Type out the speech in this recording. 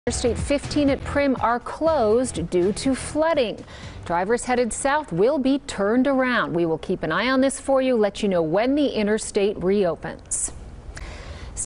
Interstate 15 at Primm are closed due to flooding. Drivers headed south will be turned around. We will keep an eye on this for you, let you know when the interstate reopens.